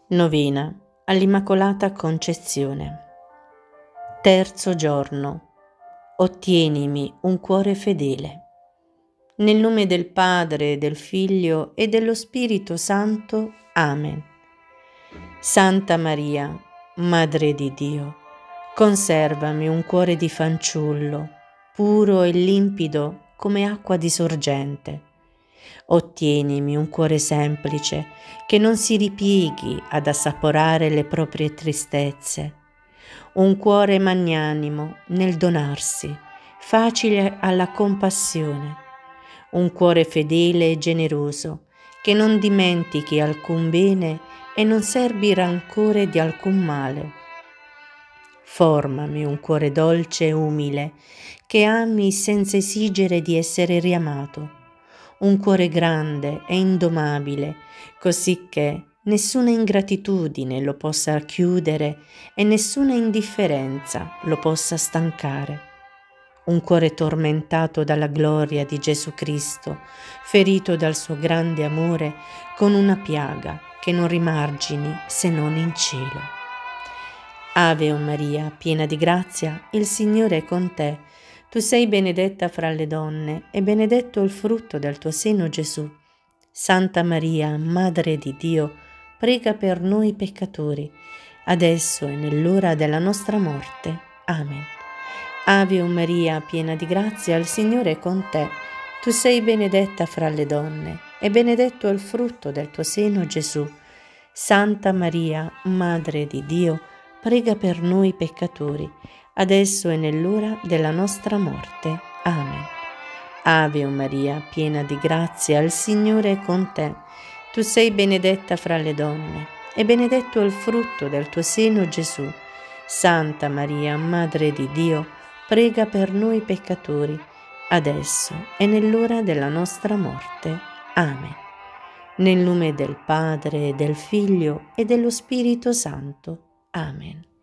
Novena all'Immacolata Concezione. Terzo giorno. Ottienimi un cuore fedele. Nel nome del Padre, del Figlio e dello Spirito Santo. Amen. Santa Maria, Madre di Dio, conservami un cuore di fanciullo, puro e limpido come acqua di sorgente. Ottienimi un cuore semplice, che non si ripieghi ad assaporare le proprie tristezze, un cuore magnanimo nel donarsi, facile alla compassione, un cuore fedele e generoso, che non dimentichi alcun bene e non serbi rancore di alcun male. Formami un cuore dolce e umile, che ami senza esigere di essere riamato, un cuore grande e indomabile, così che nessuna ingratitudine lo possa chiudere e nessuna indifferenza lo possa stancare. Un cuore tormentato dalla gloria di Gesù Cristo, ferito dal suo grande amore con una piaga che non rimargini se non in cielo. Ave o Maria, piena di grazia, il Signore è con te. Tu sei benedetta fra le donne e benedetto il frutto del tuo seno, Gesù. Santa Maria, Madre di Dio, prega per noi peccatori, adesso e nell'ora della nostra morte. Amen. Ave o Maria, piena di grazia, il Signore è con te. Tu sei benedetta fra le donne e benedetto il frutto del tuo seno, Gesù. Santa Maria, Madre di Dio, prega per noi peccatori, adesso e nell'ora della nostra morte. Amen. Ave o Maria, piena di grazia, il Signore è con te. Tu sei benedetta fra le donne, e benedetto il frutto del tuo seno, Gesù. Santa Maria, Madre di Dio, prega per noi peccatori, adesso e nell'ora della nostra morte. Amen. Nel nome del Padre, del Figlio e dello Spirito Santo. Amen.